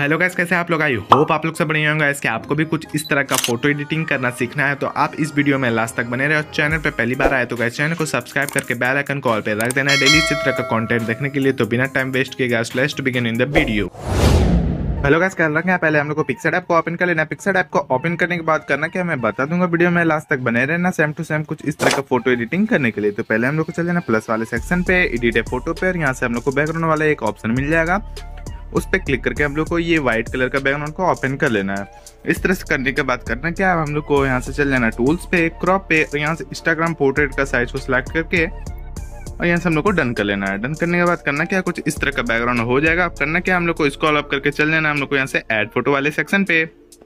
Hello guys, कैसे आप लोग? आई होप आप लोग सब बढ़िया होंगे। गाइस, कि आपको भी कुछ इस तरह का फोटो एडिटिंग करना सीखना है तो आप इस वीडियो में लास्ट तक बने रहे। और चैनल पे पहली बार आए तो गाइस चैनल को सब्सक्राइब करके बेल आइकन को ऑल पे रख देना है डेली इसी तरह का कंटेंट देखने के लिए। तो बिना टाइम वेस्ट किए guys let's begin in the video. Hello guys, कर रखे हैं पहले हम लोग को पिक्सेल ऐप को ओपन कर लेना है। पिक्सेल ऐप को ओपन करने के बाद करना क्या मैं बता दूंगा, वीडियो में लास्ट तक बने रहना सेम टू सेम कुछ इस तरह का फोटो एडिटिंग करने के लिए। तो पहले हम लोग को चल जाना प्लस वाले सेक्शन पे, एडिट ए फोटो पे, और यहाँ से हम लोग को बैकग्राउंड वाला एक ऑप्शन मिल जाएगा। उस पर क्लिक करके हम लोग को ये व्हाइट कलर का बैकग्राउंड को ओपन कर लेना है। इस तरह से करने के बाद करना क्या है, हम लोग को यहाँ से चल जाना टूल्स पे, क्रॉप पे, और यहाँ से इंस्टाग्राम पोर्ट्रेट का साइज को सिलेक्ट करके और यहाँ से हम लोग को डन कर लेना है। डन करने के बाद करना क्या, कुछ इस तरह का बैकग्राउंड हो जाएगा। अब करना क्या, हम लोग को स्क्रॉल अप करके चल जाना है हम लोग को यहाँ से ऐड फोटो वाले सेक्शन पे,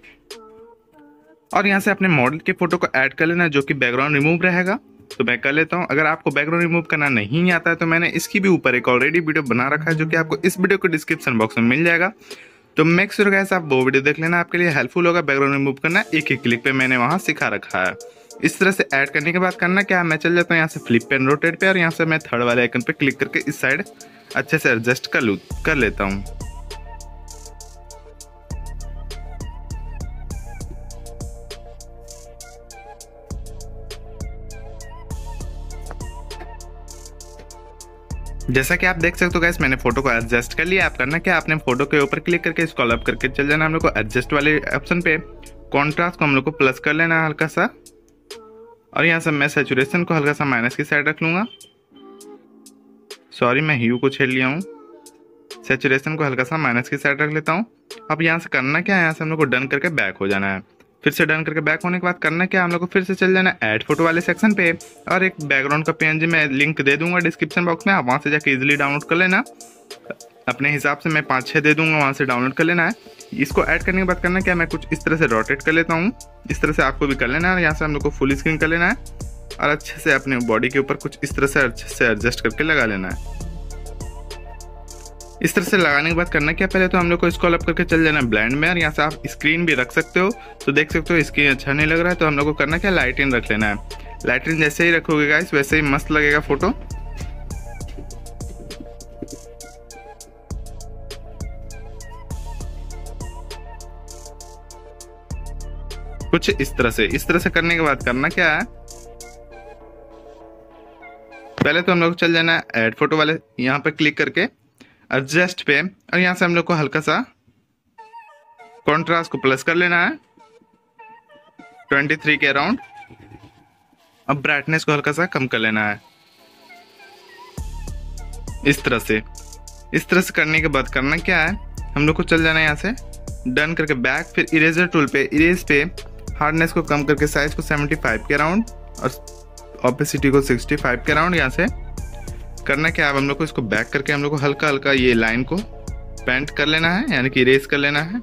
और यहाँ से अपने मॉडल के फोटो को ऐड कर लेना जो कि बैकग्राउंड रिमूव रहेगा। तो मैं कर लेता हूँ। अगर आपको बैकग्राउंड रिमूव करना नहीं आता है तो मैंने इसकी भी ऊपर एक ऑलरेडी वीडियो बना रखा है जो कि आपको इस वीडियो को डिस्क्रिप्शन बॉक्स में मिल जाएगा। तो मेक श्योर गाइस आप वो वीडियो देख लेना, आपके लिए हेल्पफुल होगा। बैकग्राउंड रिमूव करना एक ही क्लिक पे मैंने वहाँ सिखा रखा है। इस तरह से ऐड करने के बाद करना क्या, मैं चल जाता हूँ यहाँ से फ्लिप पे एंड रोटेट पे, और यहाँ से मैं थर्ड वाले आइकन पे क्लिक करके इस साइड अच्छे से एडजस्ट कर लेता हूँ। जैसा कि आप देख सकते हो गाइस मैंने फोटो को एडजस्ट कर लिया। आप करना क्या, आपने फोटो के ऊपर क्लिक करके स्क्रॉल अप करके चल जाना हम लोग को एडजस्ट वाले ऑप्शन पे। कॉन्ट्रास्ट को हम लोग को प्लस कर लेना है हल्का सा, और यहाँ से मैं सैचुरेशन को हल्का सा माइनस की साइड रख लूंगा। सॉरी, मैं ह्यू को छेड़ लिया हूँ। सैचुरेशन को हल्का सा माइनस की साइड रख लेता हूँ। अब यहाँ से करना क्या है, यहाँ से हम लोग को डन करके बैक हो जाना है। फिर से डन करके बैक होने के बाद करना क्या, हम लोग को फिर से चल जाना ऐड फोटो वाले सेक्शन पे, और एक बैकग्राउंड का पीएनजी मैं लिंक दे दूंगा डिस्क्रिप्शन बॉक्स में, आप वहाँ से जाके इजीली डाउनलोड कर लेना। अपने हिसाब से मैं 5-6 दे दूंगा, वहाँ से डाउनलोड कर लेना है। इसको ऐड करने के बाद करना क्या, मैं कुछ इस तरह से रोटेट कर लेता हूँ। इस तरह से आपको भी कर लेना है। यहाँ से हम लोग को फुल स्क्रीन कर लेना है और अच्छे से अपने बॉडी के ऊपर कुछ इस तरह से अच्छे से एडजस्ट करके लगा लेना है। इस तरह से लगाने के बाद करना क्या, पहले तो हम लोग को स्क्रॉल अप करके चल जाना ब्लेंड में, और यहाँ से आप स्क्रीन भी रख सकते हो। तो देख सकते हो स्क्रीन अच्छा नहीं लग रहा है तो हम लोग को करना क्या, लाइटिंग रख लेना है। लाइटिंग जैसे ही रखोगे गाइस वैसे ही मस्त लगेगा फोटो। कुछ इस तरह से करने के बाद करना क्या है, पहले तो हम लोग चल जाना ऐड फोटो वाले यहाँ पे क्लिक करके एडजस्ट पे, और यहाँ से हम लोग को हल्का सा कॉन्ट्रास्ट को प्लस कर लेना है 23 के अराउंड। अब ब्राइटनेस को हल्का सा कम कर लेना है इस तरह से करने के बाद करना क्या है, हम लोग को चल जाना है यहाँ से डन करके बैक, फिर इरेजर टूल पे इरेज पे हार्डनेस को कम करके साइज को 75 के अराउंड और ऑपेसिटी को 65 के अराउंड। यहाँ से करना क्या, अब हम लोग को इसको बैक करके हम लोग को हल्का हल्का ये लाइन को पेंट कर लेना है, यानी कि इरेज कर लेना है।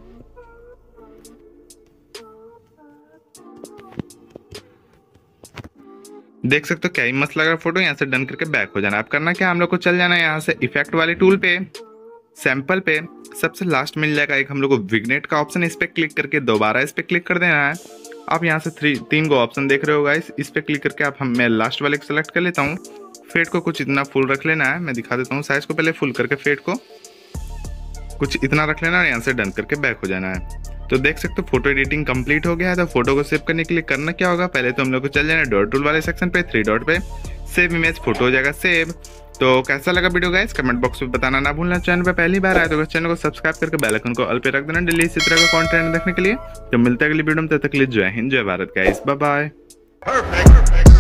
देख सकते हो क्या ही मस्त लग रहा है फोटो। यहाँ से डन करके बैक हो जाना। अब करना क्या, हम लोग को चल जाना है यहाँ से इफेक्ट वाले टूल पे, सैंपल पे, सबसे लास्ट मिल जाएगा एक हम लोग को विग्नेट का ऑप्शन, इस पे क्लिक करके दोबारा इस पे क्लिक कर देना है। आप यहाँ से 3 को ऑप्शन देख रहे हो गाइस, इस पे क्लिक करके आप मैं लास्ट वाले को सेलेक्ट कर लेता हूँ। फेड को कुछ इतना फुल रख लेना है, मैं दिखा देता हूँ। साइज को पहले फुल करके फेड को कुछ इतना रख लेना है, यहाँ से डन करके बैक हो जाना है। तो देख सकते हो फोटो एडिटिंग कंप्लीट हो गया है। तो फोटो को सेव करने के लिए करना क्या होगा, पहले तो हम लोग को चल जाना डॉट टूल वाले सेक्शन पे, 3 डॉट पे सेव इमेज, फोटो हो जाएगा सेव। तो कैसा लगा वीडियो गाइस कमेंट बॉक्स में बताना ना भूलना। चैनल पे पहली बार आए तो चैनल को सब्सक्राइब करके बेल आइकन को ऑल पे रख देना डेली इसी तरह का कंटेंट देखने के लिए। तो मिलते हैं अगली वीडियो में, तब तक के लिए जय हिंद जय भारत गाइस, बाय बाय।